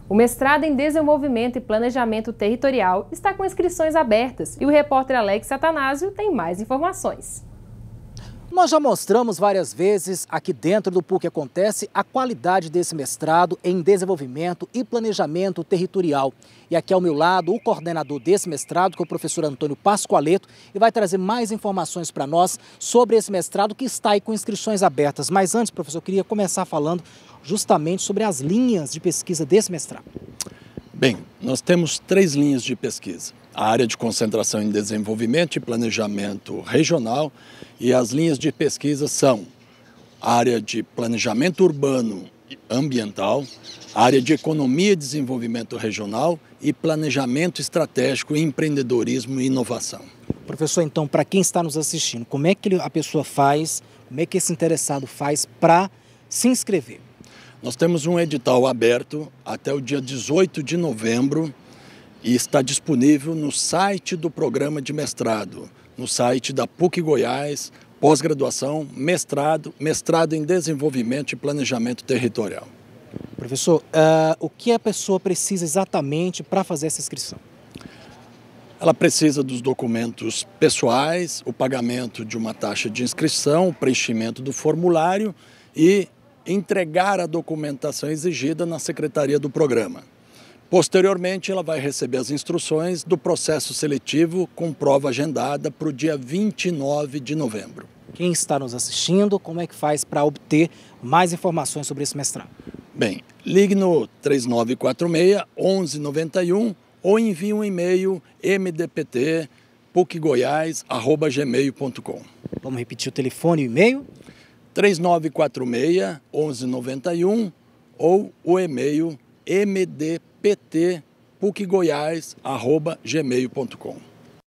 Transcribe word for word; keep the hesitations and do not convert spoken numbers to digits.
O mestrado em Desenvolvimento e Planejamento Territorial está com inscrições abertas e o repórter Alex Atanásio tem mais informações. Nós já mostramos várias vezes aqui dentro do P U C Acontece a qualidade desse mestrado em Desenvolvimento e Planejamento Territorial. E aqui ao meu lado o coordenador desse mestrado, que é o professor Antônio Pascoaleto, e vai trazer mais informações para nós sobre esse mestrado que está aí com inscrições abertas. Mas antes, professor, eu queria começar falando justamente sobre as linhas de pesquisa desse mestrado. Bem, nós temos três linhas de pesquisa. A área de concentração em desenvolvimento e planejamento regional, e as linhas de pesquisa são a área de planejamento urbano e ambiental, a área de economia e desenvolvimento regional e planejamento estratégico, empreendedorismo e inovação. Professor, então, para quem está nos assistindo, como é que a pessoa faz, como é que esse interessado faz para se inscrever? Nós temos um edital aberto até o dia dezoito de novembro e está disponível no site do programa de mestrado, no site da P U C Goiás, pós-graduação, mestrado, mestrado em Desenvolvimento e Planejamento Territorial. Professor, uh, o que a pessoa precisa exatamente para fazer essa inscrição? Ela precisa dos documentos pessoais, o pagamento de uma taxa de inscrição, o preenchimento do formulário e entregar a documentação exigida na secretaria do programa. Posteriormente, ela vai receber as instruções do processo seletivo com prova agendada para o dia vinte e nove de novembro. Quem está nos assistindo, como é que faz para obter mais informações sobre esse mestrado? Bem, ligue no três nove quatro seis, onze noventa e um ou envie um e-mail m d p t puc goiás arroba gmail ponto com. Vamos repetir o telefone e o e-mail? três nove quatro seis, onze noventa e um ou o e-mail m d p t puc goiás arroba gmail ponto com.